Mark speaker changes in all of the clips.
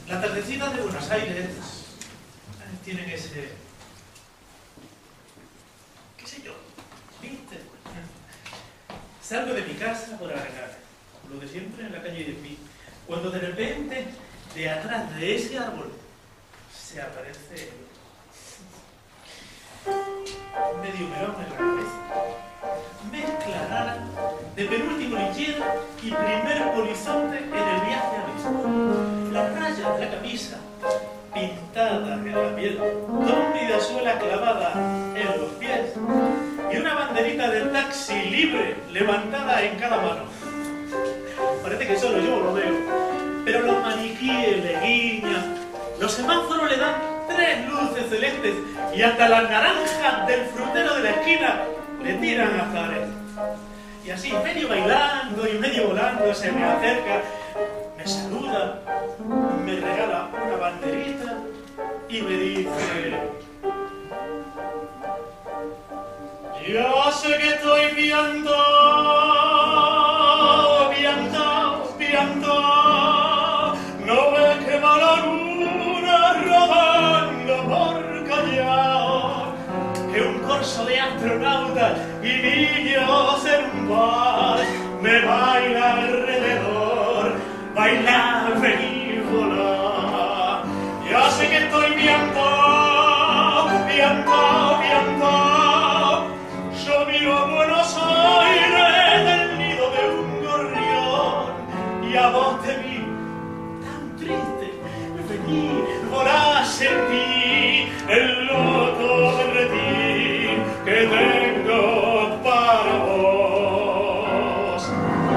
Speaker 1: Las tardecitas de Buenos Aires tienen ese... qué sé yo, ¿viste? Salgo de mi casa por arrancar, lo de siempre en la calle de Pi, cuando de repente, de atrás de ese árbol, se aparece medio melón en la cabeza. Mezcla rara de penúltimo linier y primer polizonte en el viaje a Lisboa. Las rayas de la camisa pintadas en la piel, dos mediasuelas clavadas en los pies y una banderita de taxi libre levantada en cada mano. Parece que solo yo lo veo, pero los maniquíes le guiñan, los semáforos le dan 3 luces celestes y hasta las naranjas del frutero de la esquina le tiran azares. Y así, medio bailando y medio volando, se me acerca, me saluda, me regala una banderita y me dice: ya sé que estoy piantao, piantao, piantao, no ves que va la luna rodando por Callao, que un corso de astronautas y niños en un bar me baila alrededor, bailar, venir, volar. Ya sé que estoy piantao, piantao, piantao. Yo miro a Buenos Aires del nido de un gorrión y a vos te vi tan triste, vení, volá, sentí el loco retín que tengo para vos.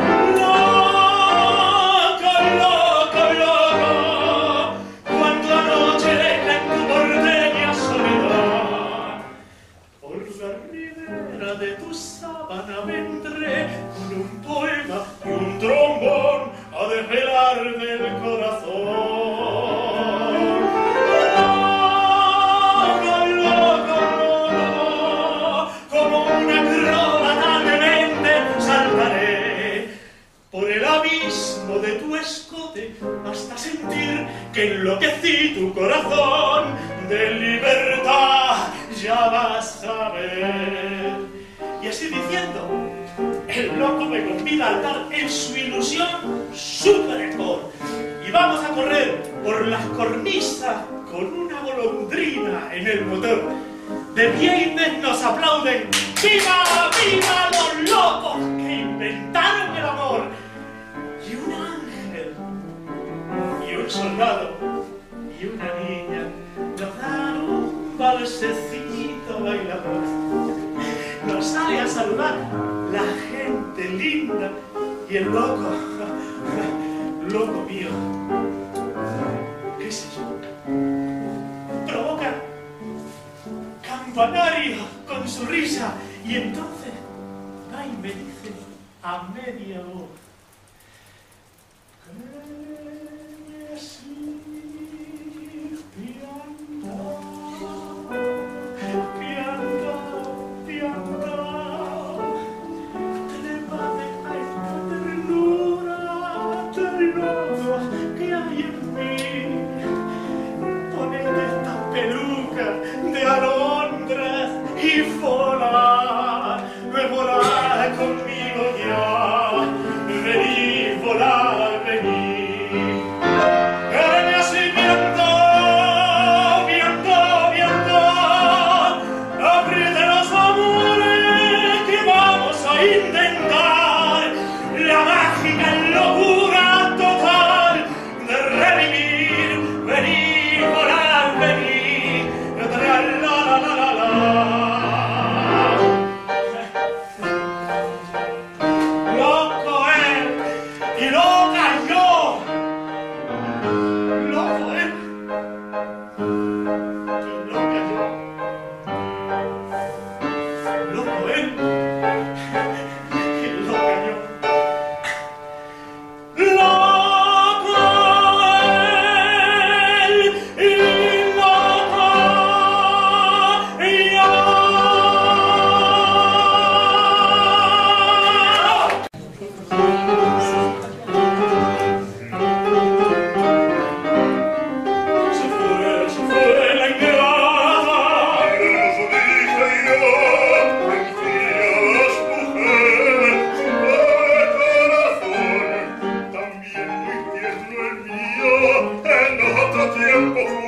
Speaker 1: Loco, loco, loco, cuando anoche en tu porteña soledad por la ribera de tu sábana vendré con un poema y un trombón a desvelarme el corazón. Loco, loco, loco, como una acróbata de mente saltaré por el abismo de tu escote hasta sentir que enloquecí tu corazón de libertad, ya vas a ver. Y así diciendo, el loco me convida a dar en su ilusión su mejor. Y vamos a correr por las cornisas con una golondrina en el motor. De viernes nos aplauden: ¡viva, viva los locos que inventaron el amor! Y un ángel, y un soldado, y una niña nos dan un balsecito bailador. Nos sale a saludar la gente linda y el loco, loco mío, qué sé yo, provoca campanario con su risa y entonces va y me dice a media voz: que sí, piantao, piantao, piantao, trépate a esta ternura, ternura que hay en mí, ponete esta peluca de alondras y volar conmigo ya. cuerpo